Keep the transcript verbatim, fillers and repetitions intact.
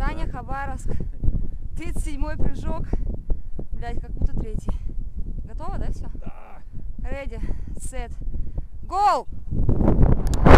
Саня, Хабаровск. тридцать седьмой прыжок. Блять, как будто третий. Готово, да, все? Да. Ready, set, go!